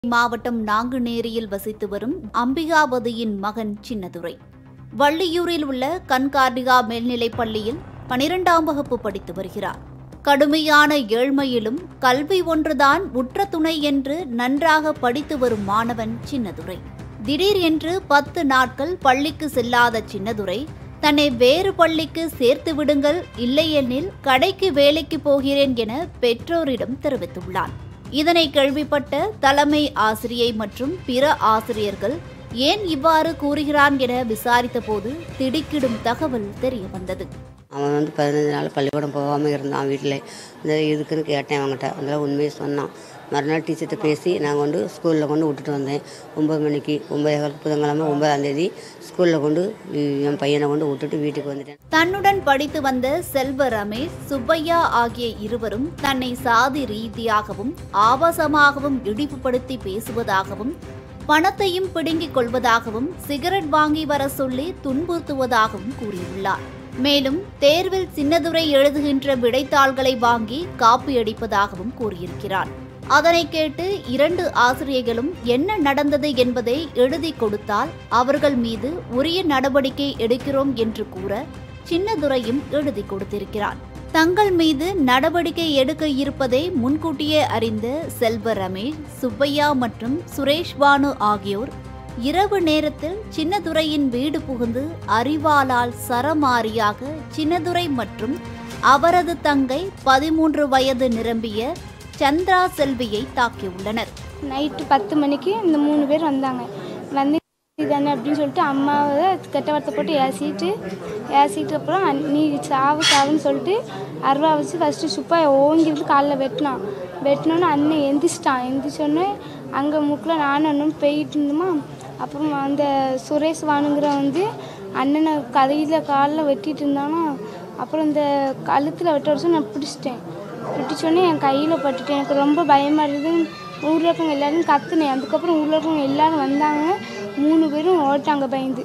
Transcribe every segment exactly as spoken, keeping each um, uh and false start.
மாவட்டம் நாங்குநேரியில் வசித்து வரும் அம்பிகாபதியின் மகன் சின்னதுரை வள்ளியூரில் உள்ள கண்கார்டிகா மேல்நிலைப் பள்ளியில் பனிரெண்டாம் வகுப்பு படித்து வருகிறார். கடுமையான ஏழ்மையிலும் கல்வி ஒன்றுதான் உற்ற துணை என்று நன்றாக படித்து வரும் மாணவன் சின்னதுரை. திடீர் என்று பத்து நாட்கள் பள்ளிக்கு செல்லாத சின்னதுரை தன்னை வேறு பள்ளிக்கு சேர்த்து விடுங்கள், இல்லையெனில் கடைக்கு வேலைக்கு போகிறேன் என பெற்றோரிடம் தெரிவித்துள்ளார். இதனை கேள்விப்பட்ட தலைமை ஆசிரியை மற்றும் பிற ஆசிரியர்கள் ஏன் இவ்வாறு கூறுகிறான் என விசாரித்த போது திடுக்கிடும் தகவல் தெரிய வந்தது. அவன் வந்து பதினஞ்சு நாள் பள்ளிக்கூடம் போகாமல் இருந்தான். வீட்டில் இந்த இதுக்குன்னு கேட்டேன் அவங்ககிட்ட. அதெல்லாம் உண்மையை சொன்னான். மறுநாள் டீச்சர்கிட்ட பேசி நாங்கள் கொண்டு ஸ்கூலில் கொண்டு விட்டுட்டு வந்தேன். ஒம்பது மணிக்கு ஒன்பது புதன்கிழமை ஒன்பதாம் தேதி ஸ்கூலில் கொண்டு என் பையனை கொண்டு விட்டுட்டு வீட்டுக்கு வந்துட்டேன். தன்னுடன் படித்து வந்த செல்வ ரமேஷ், சுப்பையா ஆகிய இருவரும் தன்னை சாதி ரீதியாகவும் ஆபாசமாகவும் இழிவுபடுத்தி பேசுவதாகவும் பணத்தையும் பிடுங்கிக் கொள்வதாகவும் சிகரெட் வாங்கி வர சொல்லி துன்புறுத்துவதாகவும் கூறியுள்ளார். மேலும் தேர்வில் சின்னதுரை எழுதுகின்ற விடைத்தாள்களை வாங்கி காப்பி அடிப்பதாகவும் கூறியிருக்கிறார். அதனை கேட்டு இரண்டு ஆசிரியர்களும் என்ன நடந்தது என்பதை எழுதி கொடுத்தால் அவர்கள் மீது உரிய நடவடிக்கை எடுக்கிறோம் என்று கூற சின்னதுரையும் எழுதி கொடுத்திருக்கிறார். தங்கள் மீது நடவடிக்கை எடுக்க இருப்பதை முன்கூட்டியே அறிந்த செல்வ ரமேஷ், சுப்பையா மற்றும் சுரேஷ் பானு ஆகியோர் இரவு நேரத்தில் சின்னதுரையின் வீடு புகுந்து அரிவாளால் சரமாரியாக சின்னதுரை மற்றும் அவரது தங்கை பதிமூன்று வயது நிரம்பிய சந்திரா செல்வியை தாக்கியுள்ளனர். நைட்டு பத்து மணிக்கு இந்த மூணு பேர் வந்தாங்க. வந்து தானே அப்படின்னு சொல்லிட்டு அம்மாவை கெட்ட வார்த்தை போட்டு ஏசிட்டு ஏசிட்டு அப்புறம் நீ சாவு சாவுன்னு சொல்லிட்டு அருவா வச்சு ஃபஸ்ட்டு சுப்பாக ஓங்கிருந்து காலில் வெட்டினான். வெட்டினோன்னு அண்ணன் எந்திரிச்சிட்டான். எந்திரிச்சோன்னே அங்கே முக்கில் நானும் அண்ணன் போயிட்டு இருந்தோமா. அப்புறம் அந்த சுரேஷ் வானுங்கிற வந்து அண்ணனை கதையில் காலில் வெட்டிட்டு இருந்தானா. அப்புறம் இந்த கழுத்தில் வெட்ட வருஷம் நான் பிடிச்சிட்டேன். பிடிச்சோன்னே என் கையில் பட்டுட்டேன். எனக்கு ரொம்ப பயமாக இருந்தது. ஊரில் இருக்கவங்க எல்லோரும் கத்துனேன். அதுக்கப்புறம் ஊரில் இருக்கவங்க எல்லோரும் வந்தாங்க. மூணு பேரும் ஓட்டாங்க பயந்து.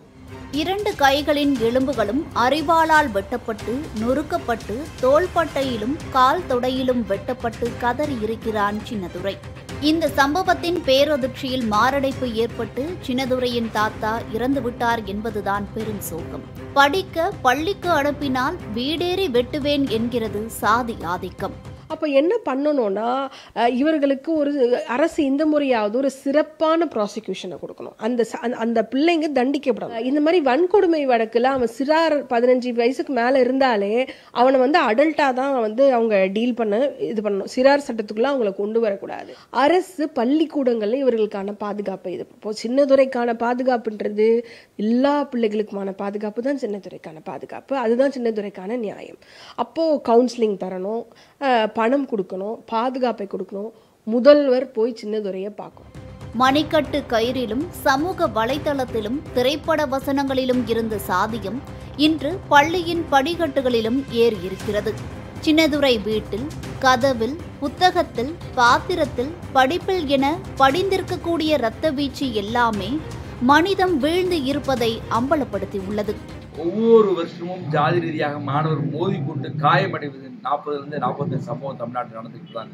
இரண்டு கைகளின் எலும்புகளும் அரிவாளால் வெட்டப்பட்டு நொறுக்கப்பட்டு தோள்பட்டையிலும் கால் தொடையிலும் வெட்டப்பட்டு கதறி இருக்கிறான் சின்னதுரை. இந்த சம்பவத்தின் பேரதிர்ச்சியில் மாரடைப்பு ஏற்பட்டு சின்னதுரையின் தாத்தா இறந்துவிட்டார் என்பதுதான் பெரும் சோகம். படிக்க பள்ளிக்கு அனுப்பினால் வீடேறி வெட்டுவேன் என்கிறது சாதி ஆதிக்கம். அப்போ என்ன பண்ணணும்னா, இவர்களுக்கு ஒரு அரசு இந்த முறையாவது ஒரு சிறப்பான ப்ராசிக்யூஷனை கொடுக்கணும். அந்த அந்த பிள்ளைங்க தண்டிக்கப்படணும். இந்த மாதிரி வன்கொடுமை வழக்கில் அவன் சிறார் பதினஞ்சு வயசுக்கு மேலே இருந்தாலே அவனை வந்து அடல்ட்டாக தான் வந்து அவங்க டீல் பண்ண இது பண்ணணும். சிறார் சட்டத்துக்குள்ளே அவங்கள கொண்டு வரக்கூடாது. அரசு பள்ளிக்கூடங்களில் இவர்களுக்கான பாதுகாப்பை இது இப்போ சின்னதுரைக்கான பாதுகாப்புன்றது எல்லா பிள்ளைகளுக்குமான பாதுகாப்பு தான் சின்னதுரைக்கான பாதுகாப்பு. அதுதான் சின்னதுரைக்கான நியாயம். அப்போது கவுன்சிலிங் தரணும், பணம் கொடுக்கணும், பாதுகாப்பை கொடுக்கணும். முதல்வர் போய் சின்னதுரையை பார்க்கணும். மணிக்கட்டு கயிறிலும் சமூக வலைதளத்திலும் திரைப்பட வசனங்களிலும் இருந்த சாதியம் இன்று பள்ளியின் படிக்கட்டுகளிலும் ஏறியிருக்கிறது. சின்னதுரை வீட்டில், கதவில், புத்தகத்தில், பாத்திரத்தில், படிப்பில் என படிந்திருக்கக்கூடிய இரத்த வீச்சு எல்லாமே மனிதம் வீழ்ந்து இருப்பதை அம்பலப்படுத்தியுள்ளது. ஒவ்வொரு வருஷமும் ஜாதி ரீதியாக மாணவர் மோதி கொண்டு காயமடைவது நாற்பதுல இருந்து நாற்பத்தஞ்சு சம்பவம் தமிழ்நாட்டில் நடந்துக்கிட்டு தான்.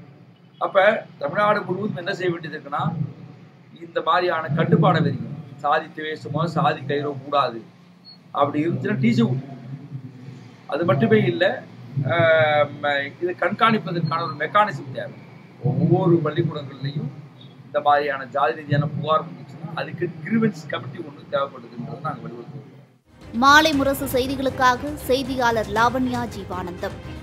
அப்ப தமிழ்நாடு முழுவதும் என்ன செய்ய வேண்டியது இருக்குன்னா, இந்த மாதிரியான கட்டுப்பாடை வரைக்கும் சாதி துவேஷமோ சாதி கயிறோ கூடாது. அப்படி இருந்துச்சுன்னா டீச்சர் விட்டுருவோம். அது மட்டுமே இல்லை, இதை கண்காணிப்பதற்கான ஒரு மெக்கானிசம் தேவை. ஒவ்வொரு பள்ளிக்கூடங்கள்லையும் இந்த மாதிரியான ஜாதி ரீதியான புகார் வந்துச்சுன்னா அதுக்கு கிரீவன்ஸ் கமிட்டி ஒன்று தேவைப்படுதுன்றது நாங்கள் வலியுறுத்துவோம். மாலை முரசு செய்திகளுக்காக செய்தியாளர் லாவண்யா ஜீவானந்தம்.